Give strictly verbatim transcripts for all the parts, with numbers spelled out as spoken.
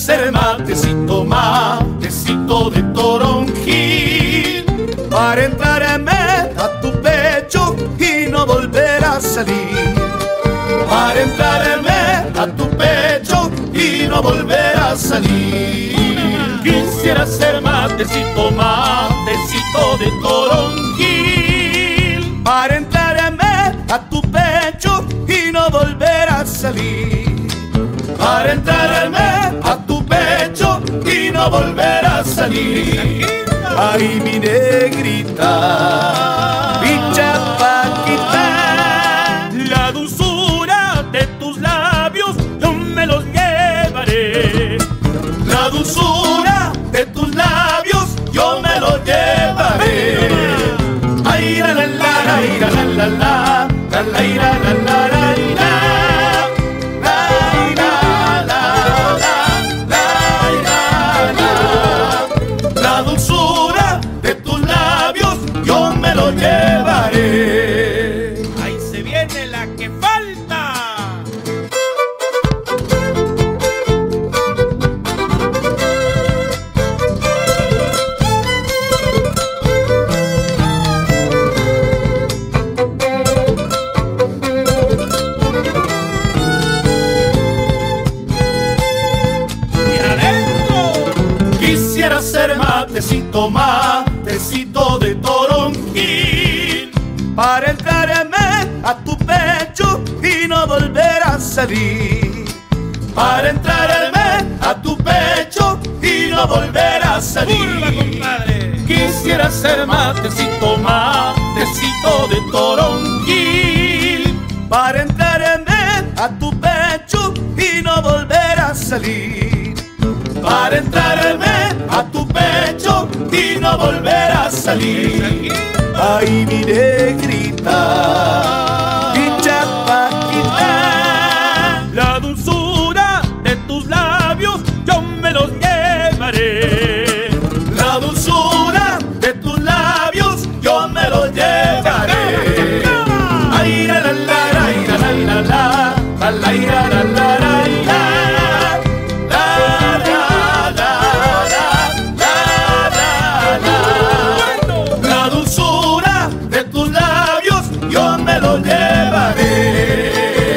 ser matecito, matecito de toronjil, para entrarme a tu pecho y no volver a salir. Para entrarme a tu pecho y no volver a salir. Quisiera ser matecito, matecito de toronjil, para entrarme a tu pecho y no volver a salir. Para entrarme a tu pecho y no volver a salir. Ay, mi negrita, mi chapaquita, la dulzura de tus labios yo me los llevaré. La dulzura de tus labios yo me los llevaré. Ay, la la la la la la la la la la la la. La dulzura de tus labios yo me lo llevaré. Ahí se viene la que falta. Y adentro quisiera ser matecito, matecito de toronjil, para entrarme a tu pecho y no volver a salir. Para entrarme a tu pecho y no volver a salir. Quisiera ser matecito, matecito de toronjil, para entrarme a tu pecho y no volver a salir. Para entrarme a tu pecho y no volver a salir. Ay, mi negrita, mi chapaquita, la dulzura de tus labios yo me los llevaré. La dulzura de tus labios yo me los llevaré. Ay, la la la la la la la la la la la la. Yo me lo llevaré.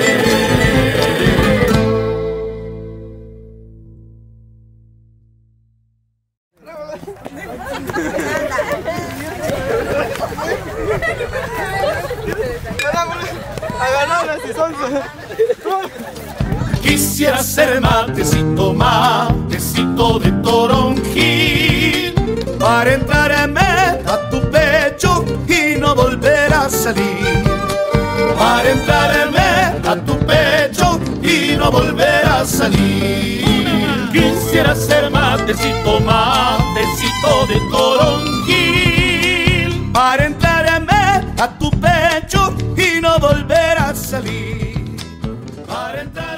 Quisiera ser matecito, matecito de toronjil, para entrarme a tu pecho y no volver a salir. Para entrarme a tu pecho y no volver a salir. Quisiera ser matecito, matecito de toronjil, para entrarme a tu pecho y no volver a salir. Para entrar